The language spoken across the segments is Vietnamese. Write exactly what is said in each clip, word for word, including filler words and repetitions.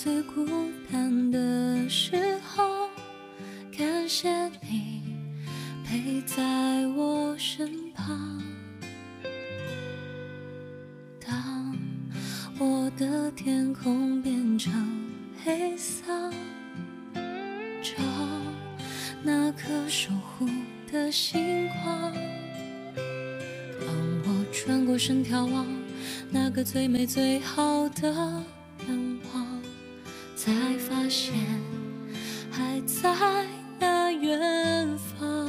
最孤单的时候，感谢你陪在我身旁。当我的天空变成黑色，找那颗守护的星光。当我转过身眺望那个最美最好的愿望，才发现还在那远方。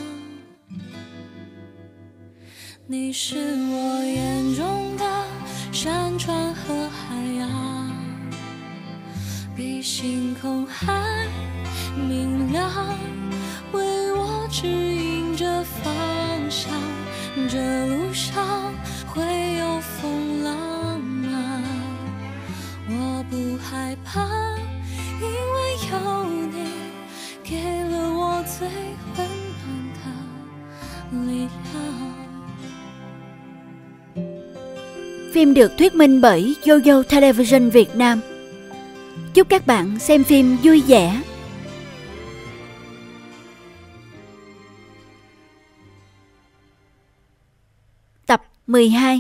你是我眼中的山川和海洋，比星空还明亮，为我指引着方向。这路上会有风浪吗？我不害怕，因为有你给了我最温暖的力量。 Phim được thuyết minh bởi Yoyo Television Việt Nam. Chúc các bạn xem phim vui vẻ. Tập mười hai.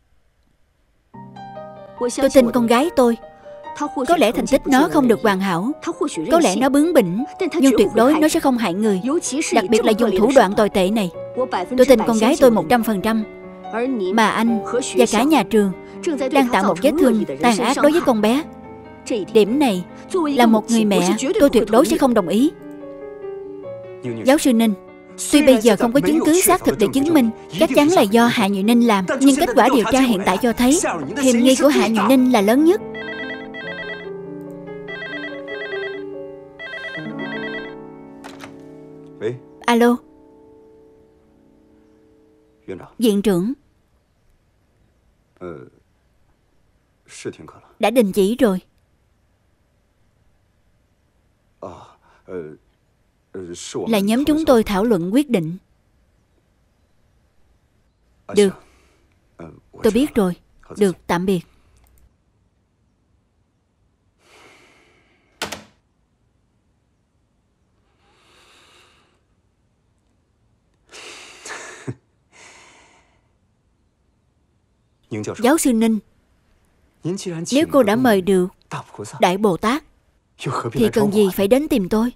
Tôi tin con gái tôi. Có lẽ thành tích nó không được hoàn hảo, có lẽ nó bướng bỉnh, nhưng tuyệt đối nó sẽ không hại người, đặc biệt là dùng thủ đoạn tồi tệ này. Tôi tin con gái tôi một trăm phần trăm. Mà anh và cả nhà trường đang tạo một vết thương tàn ác đối với con bé. Điểm này là một người mẹ tôi tuyệt đối sẽ không đồng ý. Giáo sư Ninh, tuy bây giờ không có chứng cứ xác thực để chứng minh chắc chắn là do Hạ Nhụy Ninh làm, nhưng kết quả điều tra hiện tại cho thấy hiểm nghi của Hạ Nhụy Ninh là lớn nhất. Alo. Viện trưởng. Đã đình chỉ rồi. Là nhóm chúng tôi thảo luận quyết định. Được. Tôi biết rồi. Được, tạm biệt. Giáo sư Ninh, nếu cô đã mời được Đại Bồ Tát thì cần gì phải đến tìm tôi?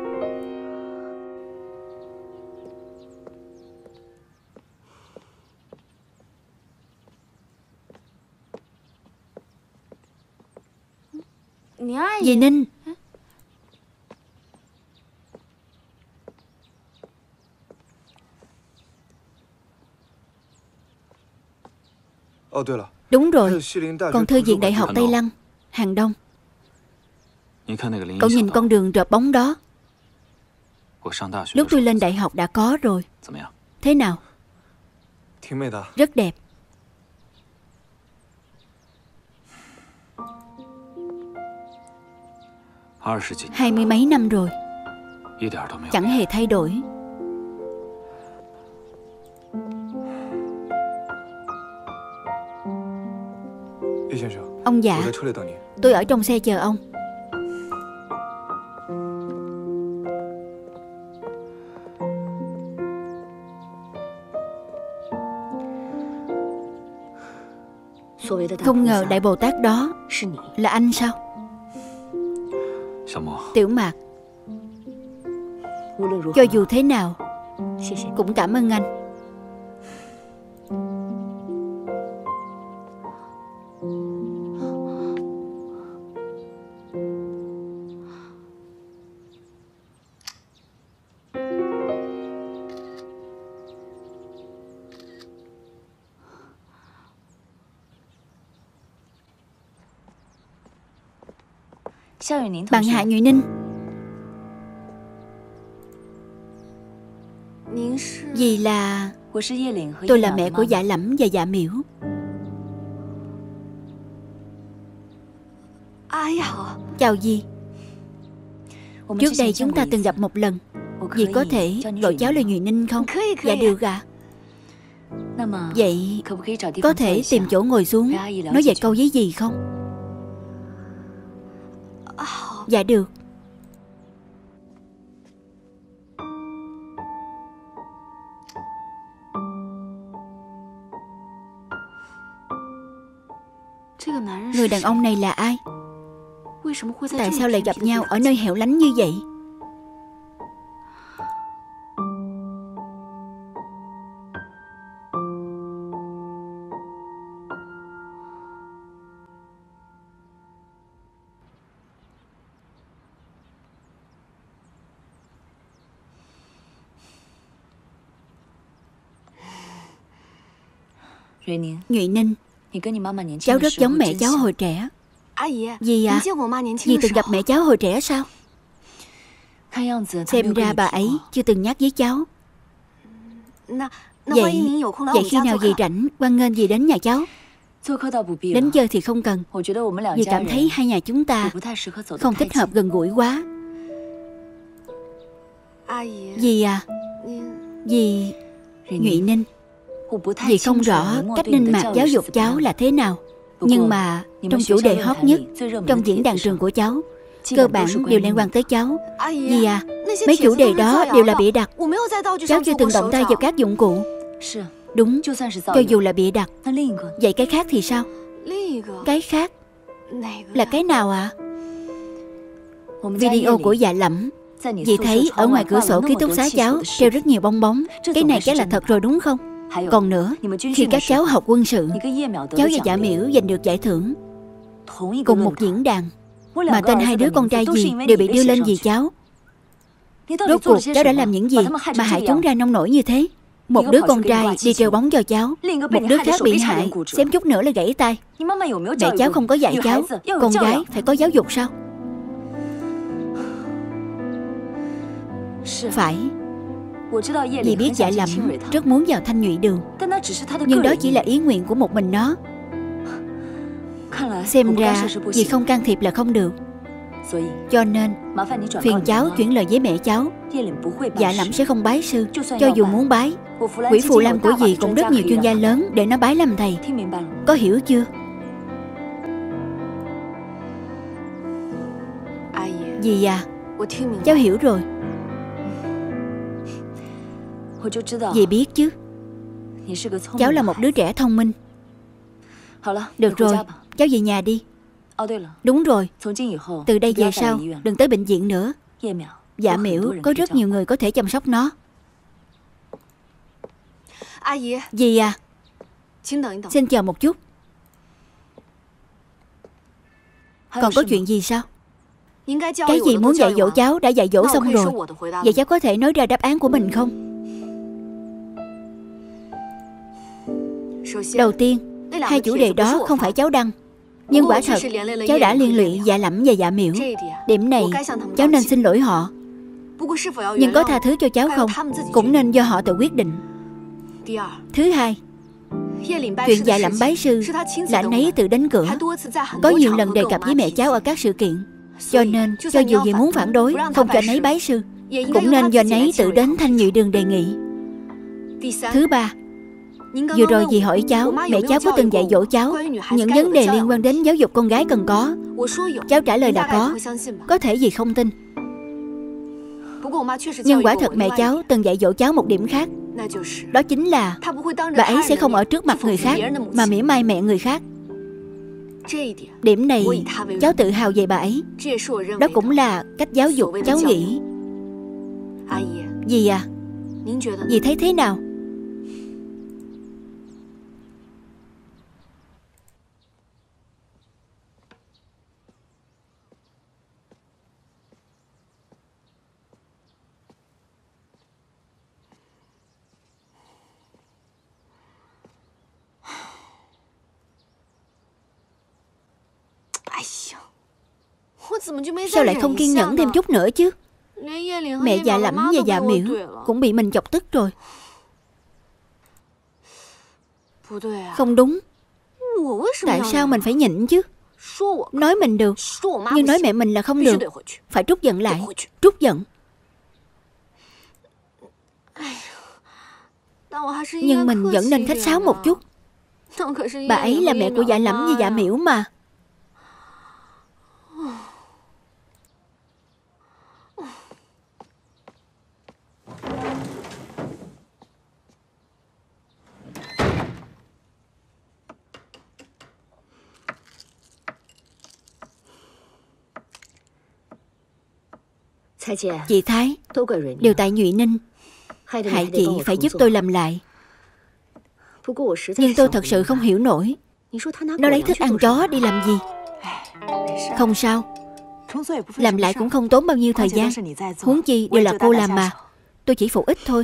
Dì Ninh. Đúng rồi, còn thư viện Đại học Tây Lăng, Hàng Đông. Cậu nhìn con đường rợp bóng đó. Lúc tôi lên đại học đã có rồi. Thế nào? Rất đẹp. Hai mươi mấy năm rồi, chẳng hề thay đổi. Ông dạ, tôi ở trong xe chờ ông. Không ngờ Đại Bồ Tát đó là anh sao? Tiểu Mạc, cho dù thế nào cũng cảm ơn anh. Bạn Hạ Nhụy Ninh. Vì là tôi là mẹ của Dạ Lẫm và Dạ Miễu. Chào dì. Trước đây chúng ta từng gặp một lần. Dì có thể gọi cháu là Nhụy Ninh không? Dạ được ạ. Vậy có thể tìm chỗ ngồi xuống nói vài câu với dì không? Dạ được. Người đàn ông này là ai? Tại sao lại gặp nhau ở nơi hẻo lánh như vậy? Nhụy Ninh, cháu rất giống mẹ cháu hồi trẻ. Dì à, dì từng gặp mẹ cháu hồi trẻ sao? Xem ra bà ấy chưa từng nhắc với cháu. Vậy, vậy khi nào dì rảnh, hoan nghênh dì đến nhà cháu. Đến chơi thì không cần. Dì cảm thấy hai nhà chúng ta không thích hợp gần gũi quá. Dì à, dì... Nhụy Ninh, dì không rõ cách linh mạc giáo dục cháu là thế nào. Nhưng mà trong chủ đề hot nhất trong diễn đàn trường của cháu, cơ bản đều liên quan tới cháu. Dì à, mấy chủ đề đó đều là bịa đặt. Cháu chưa từng động tay vào các dụng cụ. Đúng, cho dù là bịa đặt. Vậy cái khác thì sao? Cái khác là cái nào ạ? À? Video của Dạ Lẫm. Dì thấy ở ngoài cửa sổ ký túc xá cháu treo rất nhiều bong bóng. Cái này chắc là thật rồi đúng không? Còn nữa, khi các cháu học quân sự, cháu và Dạ Miễu giành được giải thưởng cùng một diễn đàn, mà tên hai đứa con trai dì đều bị đưa lên vì cháu. Rốt cuộc cháu đã làm những gì mà hại chúng ra nông nổi như thế? Một đứa con trai đi treo bóng cho cháu, một đứa khác bị hại, xém chút nữa là gãy tay. Mẹ cháu không có dạy cháu con gái phải có giáo dục sao? Phải. Dì biết Dạ Lẫm rất muốn vào Thanh Nhụy Đường, nhưng đó chỉ là ý nguyện của một mình nó. Xem ra dì không can thiệp là không được. Cho nên phiền cháu chuyển lời với mẹ cháu. Dạ Lẫm sẽ không bái sư. Cho dù muốn bái, Quỷ Phù Lam của dì cũng rất nhiều chuyên gia lớn để nó bái làm thầy. Có hiểu chưa? Dì à, cháu hiểu rồi. Dì biết chứ. Cháu là một đứa trẻ thông minh. Được rồi, cháu về nhà đi. Đúng rồi, từ đây về sau đừng tới bệnh viện nữa. Dạ Miễu có rất nhiều người có thể chăm sóc nó. Dì à, xin chờ một chút. Còn có chuyện gì sao? Cái gì muốn dạy dỗ cháu đã dạy dỗ xong rồi. Vậy cháu có thể nói ra đáp án của mình không? Đầu tiên, hai chủ đề đó không phải cháu đăng, nhưng quả thật cháu đã liên lụy Dạ Lẫm và Dạ Miễu. Điểm này cháu nên xin lỗi họ. Nhưng có tha thứ cho cháu không cũng nên do họ tự quyết định. Thứ hai, chuyện Dạ Lẫm bái sư là anh ấy tự đến cửa, có nhiều lần đề cập với mẹ cháu ở các sự kiện. Cho nên cho dù dì muốn phản đối không cho anh ấy bái sư, cũng nên do anh ấy tự đến Thanh Nhụy Đường đề nghị. Thứ ba, vừa rồi dì hỏi cháu mẹ cháu có từng dạy dỗ cháu những vấn đề liên quan đến giáo dục con gái cần có. Cháu trả lời là có. Có thể dì không tin, nhưng quả thật mẹ cháu từng dạy dỗ cháu một điểm khác. Đó chính là bà ấy sẽ không ở trước mặt người khác mà mỉa mai mẹ người khác. Điểm này cháu tự hào về bà ấy. Đó cũng là cách giáo dục cháu nghĩ. Dì à, dì thấy thế nào? Sao lại không kiên nhẫn thêm chút nữa chứ? Mẹ Dạ Lẫm và Dạ Miễu cũng bị mình chọc tức rồi. Không đúng. Tại sao mình phải nhịn chứ? Nói mình được, nhưng nói mẹ mình là không được. Phải trút giận lại. Trút giận. Nhưng mình vẫn nên khách sáo một chút. Bà ấy là mẹ của Dạ Lẫm và Dạ Miễu mà. Chị Thái, đều tại Nhụy Ninh, hại chị phải giúp tôi làm lại. Nhưng tôi thật sự không hiểu nổi, nó lấy thức ăn chó đi làm gì? Không sao, làm lại cũng không tốn bao nhiêu thời gian. Huống chi đều là cô làm mà, tôi chỉ phụ ích thôi.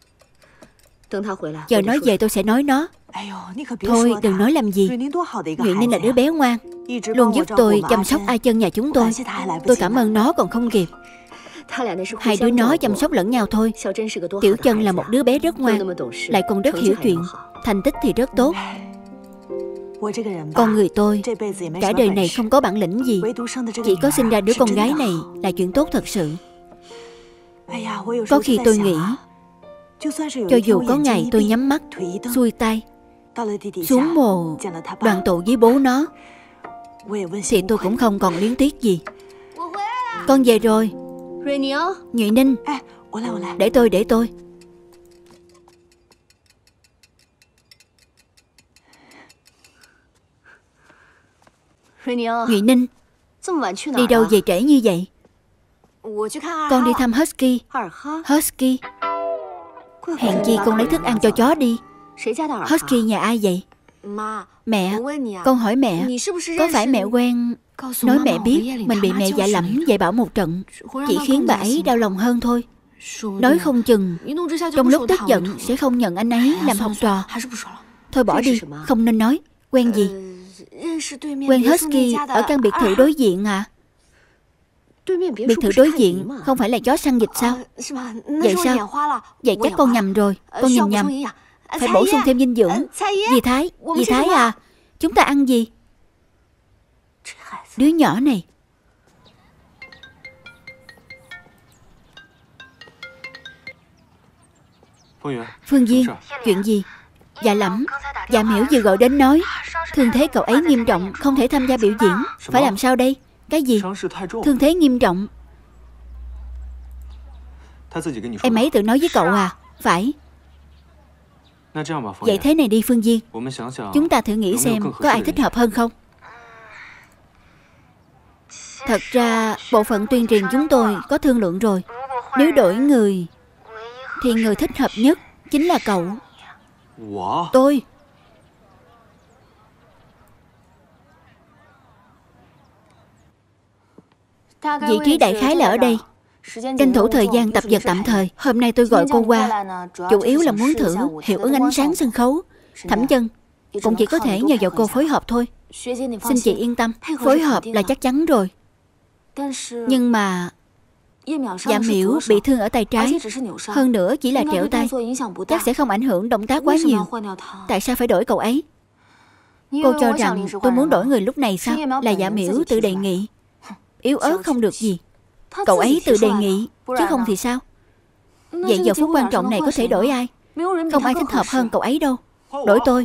Chờ nói về tôi sẽ nói nó. Thôi đừng nói làm gì. Nhụy Ninh là đứa bé ngoan, luôn giúp tôi chăm sóc A Chân nhà chúng tôi. Tôi cảm ơn nó còn không kịp. Hai đứa nó chăm sóc lẫn nhau thôi. Tiểu Chân là một đứa bé rất ngoan, lại còn rất hiểu chuyện, thành tích thì rất tốt. Con người tôi cả đời này không có bản lĩnh gì, chỉ có sinh ra đứa con gái này là chuyện tốt thật sự. Có khi tôi nghĩ, cho dù có ngày tôi nhắm mắt xuôi tay xuống mồ đoàn tụ với bố nó, thì tôi cũng không còn luyến tiếc gì. Con về rồi. Nhụy Ninh, để tôi để tôi Nhụy Ninh, đi đâu về trễ như vậy? Con đi thăm Husky. Husky? Hèn chi con lấy thức ăn cho chó đi. Husky nhà ai vậy? Mẹ, con hỏi mẹ, có phải mẹ quen... Nói mẹ biết mình bị mẹ dạy lẫm dạy bảo một trận, chỉ khiến bà ấy đau lòng hơn thôi. Nói không chừng trong lúc tức giận sẽ không nhận anh ấy làm học trò. Thôi bỏ đi, không nên nói. Quen gì? Quen Husky ở căn biệt thự đối diện à? Biệt thự đối diện không phải là chó săn vịt sao? Vậy sao? Vậy chắc con nhầm rồi. Con nhìn nhầm. Phải bổ sung thêm dinh dưỡng. Dì Thái, dì Thái à, chúng ta ăn gì? Đứa nhỏ này. Phương Viên, chuyện gì? Dạ Lẫm, dạ Miễu vừa gọi đến nói thương thế cậu ấy nghiêm trọng, không thể tham gia biểu diễn. Phải làm sao đây? Cái gì? Thương thế nghiêm trọng? Em ấy tự nói với cậu à? Phải. Vậy thế này đi Phương Viên, chúng ta thử nghĩ xem có ai thích hợp hơn không? Thật ra bộ phận tuyên truyền chúng tôi có thương lượng rồi. Nếu đổi người thì người thích hợp nhất chính là cậu. Tôi. Vị trí đại khái là ở đây. Tranh thủ thời gian tập dượt tạm thời. Hôm nay tôi gọi cô qua chủ yếu là muốn thử hiệu ứng ánh sáng sân khấu. Thẩm Chân cũng chỉ có thể nhờ vào cô phối hợp thôi. Xin chị yên tâm, phối hợp là chắc chắn rồi. Nhưng mà Dạ Miễu bị thương ở tay trái, hơn nữa chỉ là trẹo tay, chắc sẽ không ảnh hưởng động tác quá nhiều. Tại sao phải đổi cậu ấy? Cô cho rằng tôi muốn đổi người lúc này sao? Là Dạ Miễu tự đề nghị. Yếu ớt không được gì. Cậu ấy tự đề nghị, chứ không thì sao? Vậy giờ phút quan trọng này có thể đổi ai? Không ai thích hợp hơn cậu ấy đâu. Đổi tôi.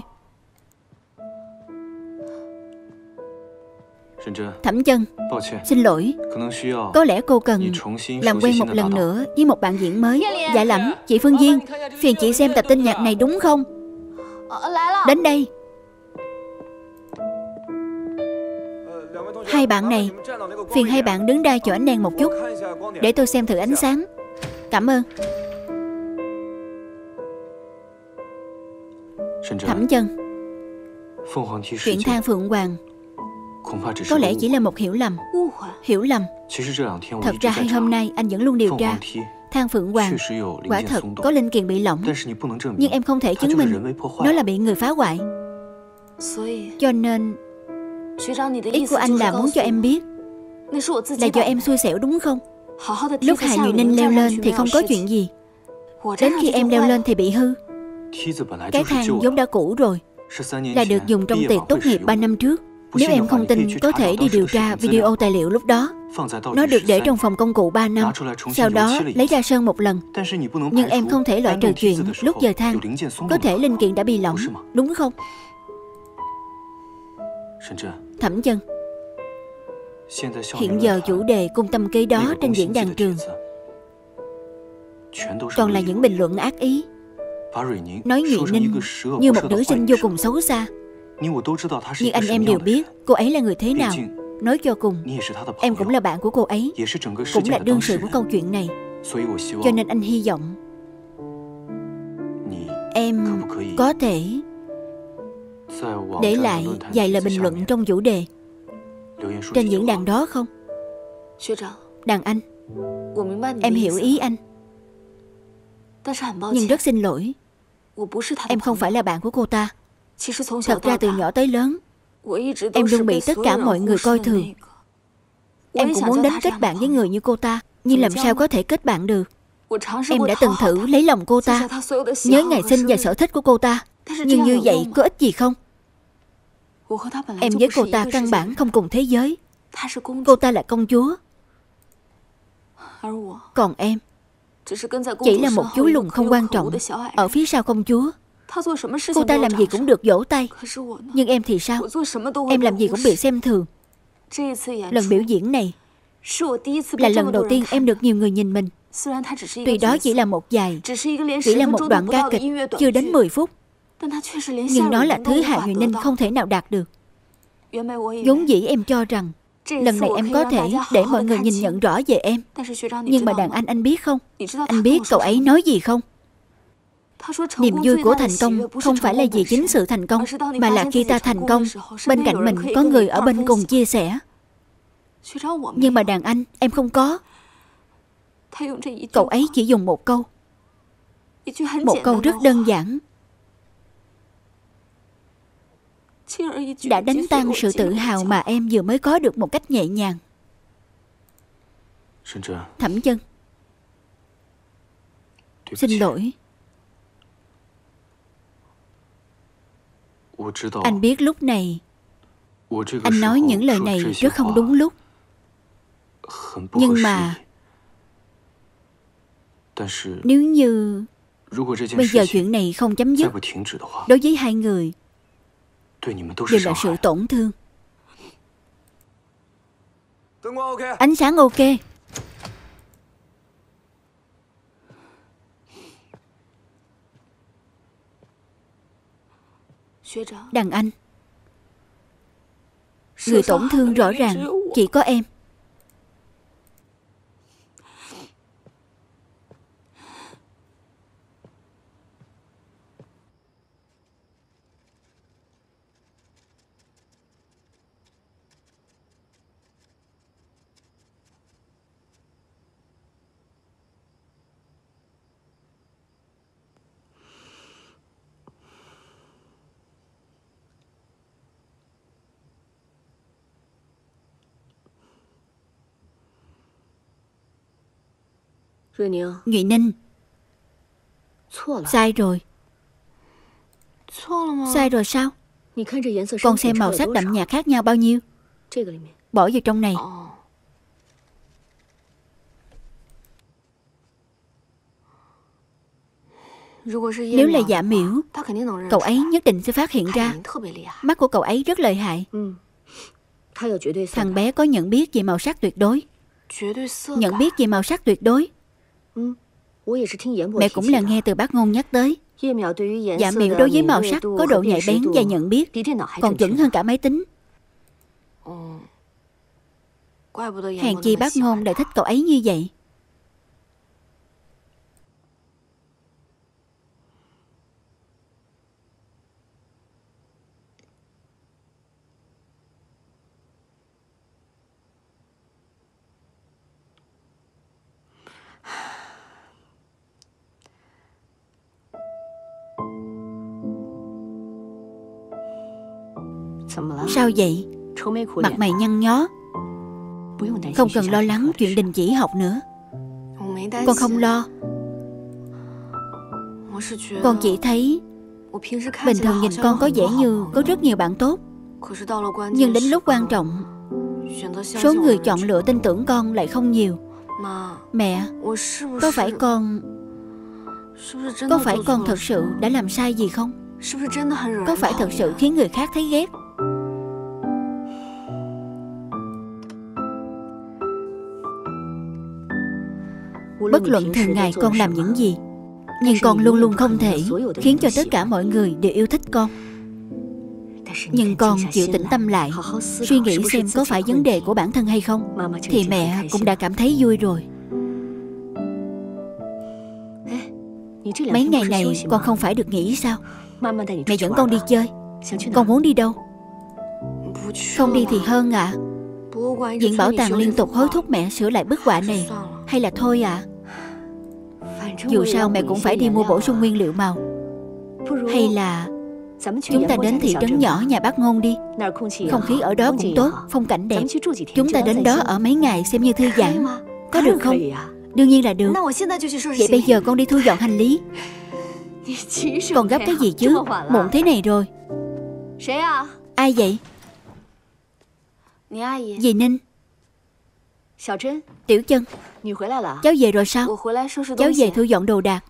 Thẩm Chân, xin lỗi, có lẽ cô cần làm quen một lần nữa với một bạn diễn mới. Dạ Lẫm, chị Phương Viên, phiền chị xem tập tin nhạc này đúng không? Đến đây. Hai bạn này, phiền hai bạn đứng ra chỗ ánh đèn một chút, để tôi xem thử ánh sáng. Cảm ơn. Thẩm Chân, chuyện Thang Phượng Hoàng có lẽ chỉ là một hiểu lầm. Hiểu lầm? Thật ra hai hôm nay anh vẫn luôn điều tra. Thang Phượng Hoàng quả thật có linh kiện bị lỏng, nhưng em không thể chứng minh nó là bị người phá hoại. Cho nên ý của anh là muốn cho em biết là do em xui xẻo đúng không? Lúc Hà Nhụy Ninh leo lên thì không có chuyện gì, đến khi em leo lên thì bị hư. Cái thang vốn đã cũ rồi, là được dùng trong tiệc tốt nghiệp ba năm trước. Nếu em không tin, có thể đi điều tra video tài liệu lúc đó. Nó được để trong phòng công cụ ba năm, sau đó lấy ra sơn một lần. Nhưng em không thể loại trừ chuyện lúc giờ thang có thể linh kiện đã bị lỏng, đúng không? Thẩm Chân, hiện giờ chủ đề cung tâm kế đó trên diễn đàn trường toàn là những bình luận ác ý, nói Nhụy Ninh như một nữ sinh vô cùng xấu xa. Nhưng anh em đều biết cô ấy là người thế nào. Nói cho cùng, em cũng là bạn của cô ấy, cũng là đương sự của câu chuyện này. Cho nên anh hy vọng em có thể để lại vài lời bình luận trong chủ đề trên diễn đàn đó không? Đàn anh, em hiểu ý anh, nhưng rất xin lỗi, em không phải là bạn của cô ta. Thật ra từ nhỏ tới lớn, em luôn bị tất cả mọi người coi thường. Em cũng muốn đến kết bạn với người như cô ta, nhưng làm sao có thể kết bạn được. Em đã từng thử lấy lòng cô ta, nhớ ngày sinh và sở thích của cô ta, nhưng như vậy có ích gì không? Em với cô ta căn bản không cùng thế giới. Cô ta là công chúa, còn em chỉ là một chú lùn không quan trọng ở phía sau công chúa. Cô ta làm gì cũng được vỗ tay, nhưng em thì sao? Em làm gì cũng bị xem thường. Lần biểu diễn này là lần đầu tiên em được nhiều người nhìn mình. Tuy đó chỉ là một vài, chỉ là một đoạn ca kịch chưa đến mười phút, nhưng nó là thứ Hạ Huyền Ninh không thể nào đạt được. Vốn dĩ em cho rằng lần này em có thể để mọi người nhìn nhận rõ về em. Nhưng mà đàn anh, anh biết không? Anh biết cậu ấy nói gì không? Niềm vui của thành công không phải là vì chính sự thành công, mà là khi ta thành công, bên cạnh mình có người ở bên cùng chia sẻ. Nhưng mà đàn anh, em không có. Cậu ấy chỉ dùng một câu, một câu rất đơn giản, đã đánh tan sự tự hào mà em vừa mới có được một cách nhẹ nhàng. Thẩm Chân, xin lỗi. Anh biết lúc này anh nói những lời này rất không đúng lúc, nhưng mà nếu như bây giờ chuyện này không chấm dứt, đối với hai người đều là sự tổn thương. Ánh sáng ok. Đàn anh, người tổn thương rõ ràng chỉ có em. Ngụy Ninh, sai rồi. Sai rồi sao? Con xem màu sắc đậm nhạt khác nhau bao nhiêu, bỏ vào trong này. Nếu là Dạ Miễu, cậu ấy nhất định sẽ phát hiện ra. Mắt của cậu ấy rất lợi hại. Thằng bé có nhận biết về màu sắc tuyệt đối. Nhận biết về màu sắc tuyệt đối. Mẹ cũng là nghe từ bác Ngôn nhắc tới. Dạ Miễu đối với màu sắc có độ nhạy bén và nhận biết còn chuẩn hơn cả máy tính. Hèn chi bác Ngôn lại thích cậu ấy như vậy. Sao vậy? Mặt mày nhăn nhó. Không cần lo lắng chuyện đình chỉ học nữa. Con không lo. Con chỉ thấy bình thường nhìn con có vẻ như có rất nhiều bạn tốt, nhưng đến lúc quan trọng, số người chọn lựa tin tưởng con lại không nhiều. Mẹ, có phải con Có phải con thật sự đã làm sai gì không? Có phải thật sự khiến người khác thấy ghét? Bất luận thường ngày con làm những gì, nhưng con luôn luôn không thể khiến cho tất cả mọi người đều yêu thích con. Nhưng con chịu tĩnh tâm lại, suy nghĩ xem có phải vấn đề của bản thân hay không, thì mẹ cũng đã cảm thấy vui rồi. Mấy ngày này con không phải được nghỉ sao? Mẹ dẫn con đi chơi. Con muốn đi đâu? Không đi thì hơn ạ. à. Viện bảo tàng liên tục hối thúc mẹ sửa lại bức họa này. Hay là thôi ạ? à? Dù sao mẹ cũng phải đi mua bổ sung nguyên liệu màu. Hay là chúng ta đến thị trấn nhỏ nhà bác Ngôn đi. Không khí ở đó cũng tốt, phong cảnh đẹp. Chúng ta đến đó ở mấy ngày xem như thư giãn. Có được không? Đương nhiên là được. Vậy bây giờ con đi thu dọn hành lý. Còn gấp cái gì chứ? Muộn thế này rồi. Ai vậy? Dì Ninh. Tiểu Chân, cháu về rồi sao? Cháu về thu dọn đồ đạc.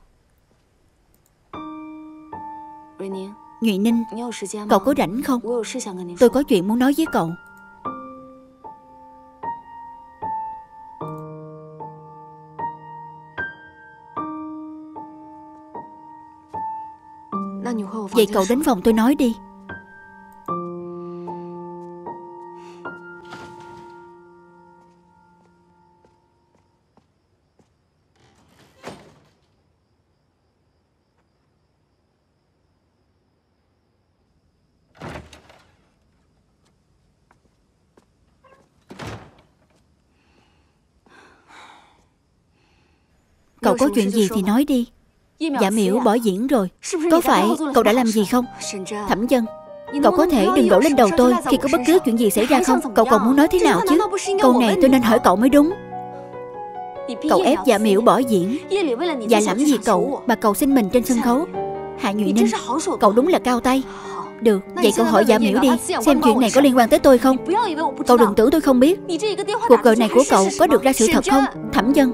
Nhụy Ninh, cậu có rảnh không? Tôi có chuyện muốn nói với cậu. Vậy cậu đến phòng tôi nói đi. Cậu có chuyện gì thì nói đi. Dạ Miễu bỏ diễn rồi. Có phải cậu đã làm gì không? Thẩm Chân, cậu có thể đừng đổ lên đầu tôi khi có bất cứ chuyện gì xảy ra không? Cậu còn muốn nói thế nào chứ? Câu này tôi nên hỏi cậu mới đúng. Cậu ép Dạ Miễu bỏ diễn. Dạ làm gì cậu mà cậu xin mình trên sân khấu? Hạ Nhụy Ninh, cậu đúng là cao tay. Được, vậy cậu hỏi Dạ Miễu đi, xem chuyện này có liên quan tới tôi không? Cậu đừng tưởng tôi không biết. Cuộc gọi này của cậu có được ra sự thật không? Thẩm Chân,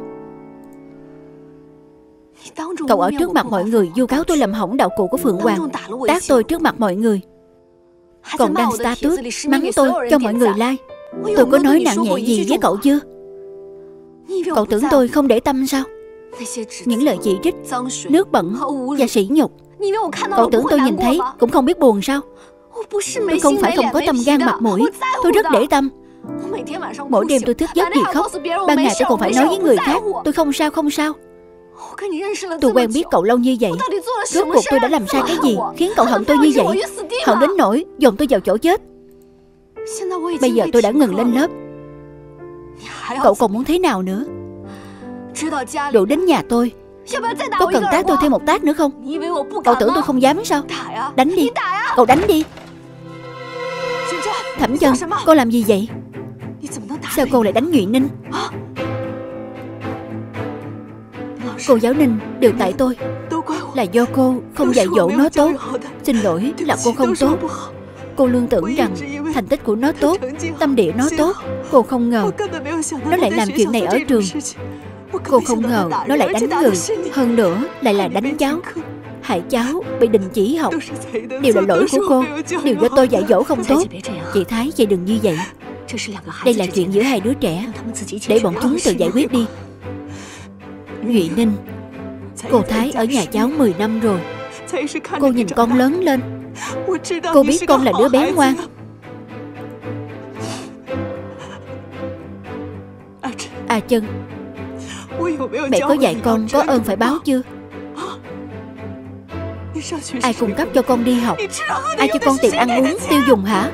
cậu ở trước mặt mọi người vu cáo tôi làm hỏng đạo cụ của Phượng Hoàng, tát tôi trước mặt mọi người, còn đăng status mắng tôi cho mọi người like. Tôi có nói nặng nhẹ gì với cậu chưa? Cậu tưởng tôi không để tâm sao? Những lời chỉ trích, nước bẩn và sỉ nhục, cậu tưởng tôi nhìn thấy cũng không biết buồn sao? Tôi không phải không có tâm gan mặt mũi, tôi rất để tâm. Mỗi đêm tôi thức giấc vì khóc, ban ngày tôi còn phải nói với người khác tôi không sao không sao. Tôi quen biết cậu lâu như vậy, rốt cuộc tôi đã làm sai cái gì khiến cậu hận tôi như vậy? Hận đến nỗi dồn tôi vào chỗ chết. Bây giờ tôi đã ngừng lên lớp, cậu còn muốn thế nào nữa? Đủ đến nhà tôi, có cần tát tôi thêm một tát nữa không? Cậu tưởng tôi không dám sao? Đánh đi, cậu đánh đi. Thẩm Chân, cô làm gì vậy? Sao cô lại đánh Nhụy Ninh? Cô giáo Ninh, đều tại tôi. Là do cô không dạy dỗ nó tốt. Xin lỗi, là cô không tốt. Cô luôn tưởng rằng thành tích của nó tốt, tâm địa nó tốt. Cô không ngờ nó lại làm chuyện này ở trường. Cô không ngờ nó lại đánh người, hơn nữa lại là đánh cháu, hại cháu bị đình chỉ học. Đều là lỗi của cô, đều do tôi dạy dỗ không tốt. Chị Thái, chị đừng như vậy. Đây là chuyện giữa hai đứa trẻ, để bọn chúng tự giải quyết đi. Nhụy Ninh, cô Thái ở nhà cháu mười năm rồi. Cô nhìn con lớn lên, cô biết con là đứa bé ngoan. À Chân, mẹ có dạy con có ơn phải báo chưa? Ai cung cấp cho con đi học? Ai cho con tiền ăn uống tiêu dùng hả?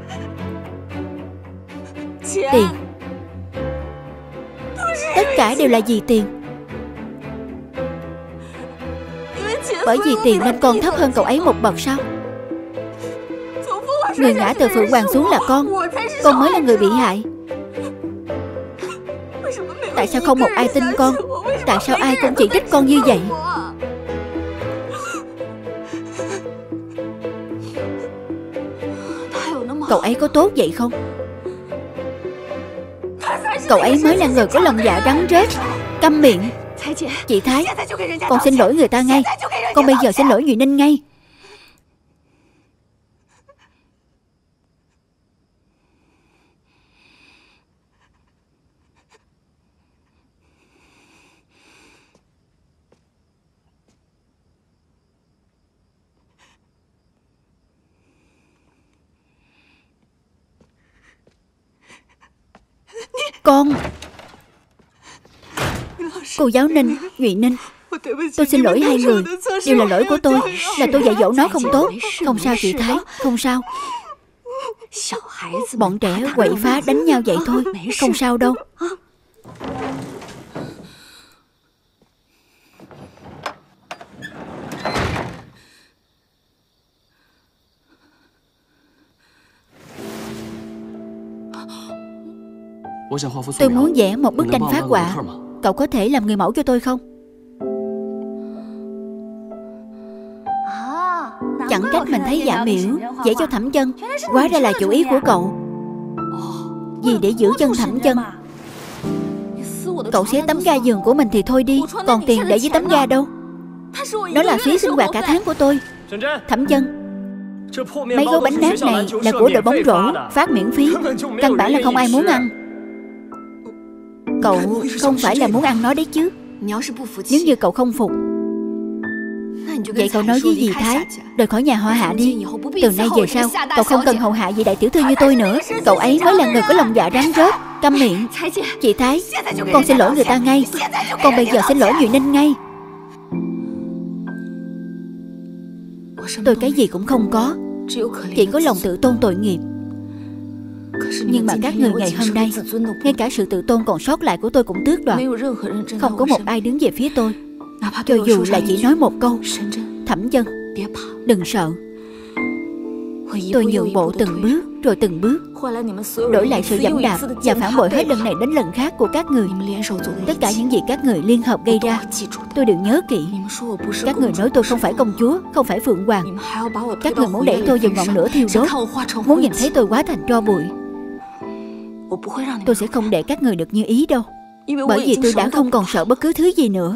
Tiền. Tất cả đều là vì tiền. Bởi vì tiền nên con thấp hơn cậu ấy một bậc sao? Người ngã từ Phượng Hoàng xuống là con, con mới là người bị hại. Tại sao không một ai tin con? Tại sao ai cũng chỉ trích con như vậy? Cậu ấy có tốt vậy không? Cậu ấy mới là người có lòng dạ rắn rết. Câm miệng. Chị Thái, con xin lỗi người ta ngay. Con bây giờ xin lỗi Nhụy Ninh ngay. Con. Cô giáo Ninh, Nhụy Ninh, tôi xin lỗi hai người. Đều là lỗi của tôi. Là tôi dạy dỗ nó không tốt. Không sao chị Thái, không sao. Bọn trẻ quậy phá đánh nhau vậy thôi, không sao đâu. Tôi muốn vẽ một bức tranh phác họa. Cậu có thể làm người mẫu cho tôi không? Chẳng trách mình thấy Dạ Miễu vẽ cho Thẩm Chân. Hóa ra là chủ ý của cậu. Vì để giữ chân Thẩm Chân. Cậu xé tấm ga giường của mình thì thôi đi, còn tiền để dưới tấm ga đâu? Đó là phí sinh hoạt cả tháng của tôi. Thẩm Chân, mấy gói bánh nát này là của đội bóng rổ, phát miễn phí. Căn bản là không ai muốn ăn. Cậu không phải là muốn ăn nó đấy chứ? Nếu như cậu không phục, vậy cậu nói với dì Thái rời khỏi nhà họ Hạ đi. Từ nay về sau cậu không cần hầu hạ vị đại tiểu thư như tôi nữa. Cậu ấy mới là người có lòng dạ rắn rết. Câm miệng. Chị Thái, con xin lỗi người ta ngay. Con bây giờ xin lỗi Nhụy Ninh ngay. Tôi cái gì cũng không có, chỉ có lòng tự tôn tội nghiệp. Nhưng mà các người ngày hôm nay, ngay cả sự tự tôn còn sót lại của tôi cũng tước đoạt. Không có một ai đứng về phía tôi, cho dù là chỉ nói một câu: Thẩm Chân, đừng sợ. Tôi nhượng bộ từng bước rồi từng bước, đổi lại sự giẫm đạp và phản bội hết lần này đến lần khác của các người. Tất cả những gì các người liên hợp gây ra, tôi đều nhớ kỹ. Các người nói tôi không phải công chúa, không phải phượng hoàng. Các người muốn đẩy tôi vào ngọn lửa thiêu đốt, muốn nhìn thấy tôi hóa thành tro bụi. Tôi sẽ không để các người được như ý đâu. Bởi vì tôi đã không còn sợ bất cứ thứ gì nữa.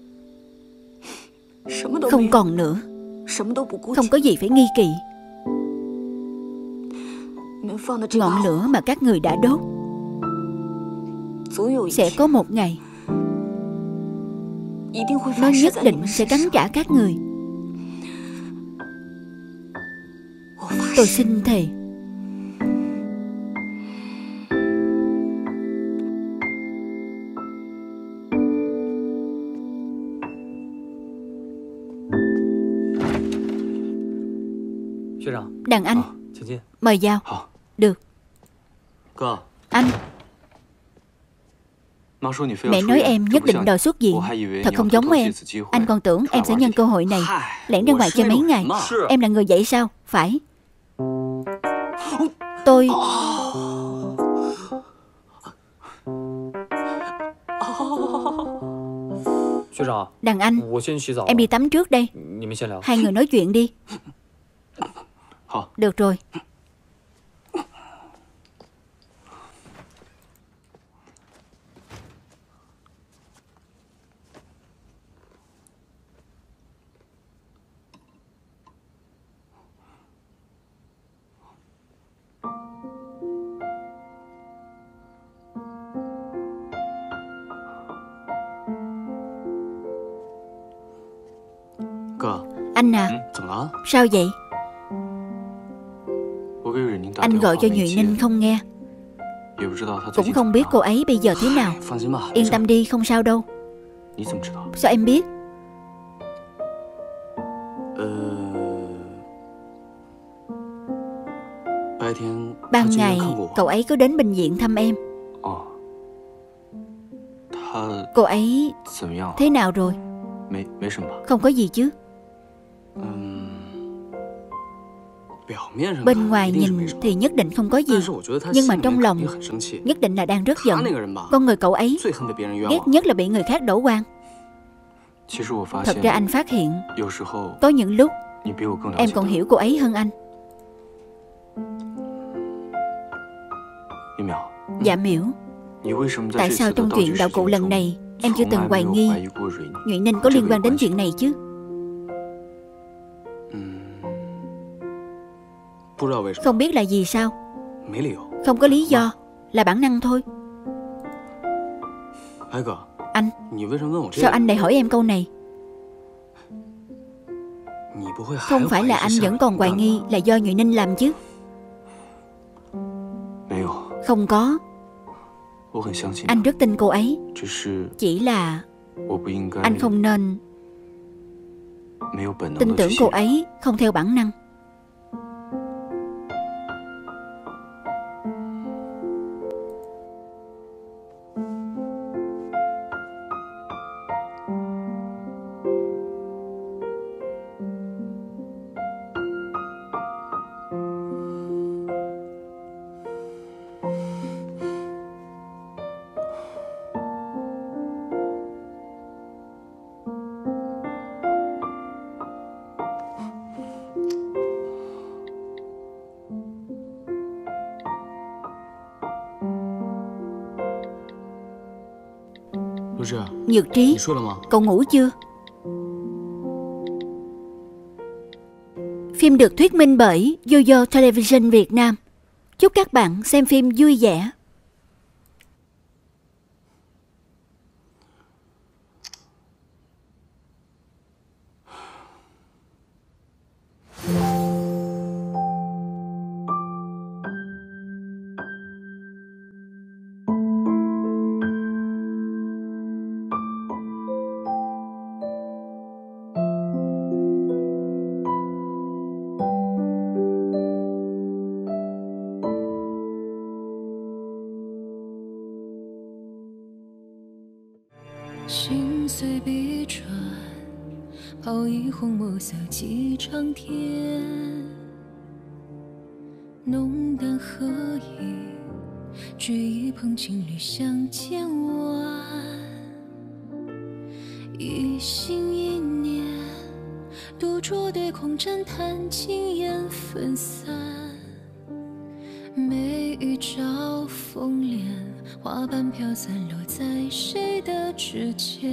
Không còn nữa. Không có gì phải nghi kỵ. Ngọn lửa mà các người đã đốt sẽ có một ngày nó nhất định sẽ cắn trả các người. Tôi xin thề. Đàn anh, mời vào. Được. Anh, mẹ nói em nhất định đòi xuất viện. Thật không giống em. Anh còn tưởng em sẽ nhân cơ hội này lẻn ra ngoài chơi mấy ngày. Em là người vậy sao? Phải. Tôi... Đàn anh, em đi tắm trước đây. Hai người nói chuyện đi. Được rồi. Anh à, sao vậy? Anh gọi cho Nhụy Ninh không nghe. Cũng không biết cô ấy bây giờ thế nào. Yên tâm đi, không sao đâu. Sao em biết? Ban ngày cậu ấy có đến bệnh viện thăm em. Cô ấy thế nào rồi? Không có gì chứ? Bên ngoài nhìn thì nhất định không có gì, nhưng mà trong lòng nhất định là đang rất giận. Con người cậu ấy ghét nhất là bị người khác đổ oan. Thật ra anh phát hiện có những lúc em còn hiểu cô ấy hơn anh. Dạ Miễu, tại sao trong chuyện đạo cụ lần này em chưa từng hoài nghi Nhụy Ninh có liên quan đến chuyện này chứ? Không biết là gì sao? Không có lý do, là bản năng thôi. Anh, sao anh lại hỏi em câu này? Không phải là anh vẫn còn hoài nghi là do Nhụy Ninh làm chứ? Không có. Anh rất tin cô ấy. Chỉ là anh không nên tin tưởng cô ấy không theo bản năng. Nhược Trí, cậu ngủ chưa? Phim được thuyết minh bởi Yoyo Television Việt Nam. Chúc các bạn xem phim vui vẻ. 心随笔转，泡一泓墨色几长天，浓淡合一，举一捧情侣相见晚，一心一念，独酌对空盏谈尽烟分散，每一朝风帘，花瓣飘散落在谁的指尖？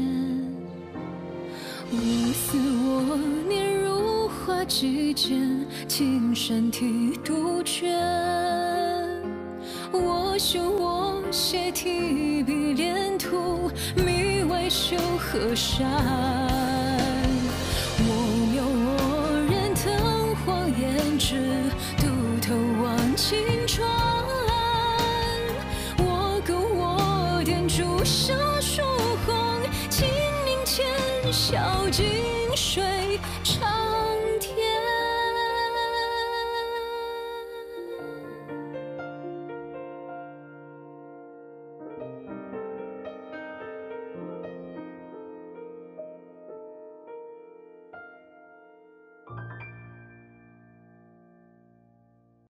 我思我念如花季间，青山提杜鹃。我修我写提笔连途，迷为修河山。我描我人灯火胭脂，独头望青川。朱砂疏红，金陵前晓静水长。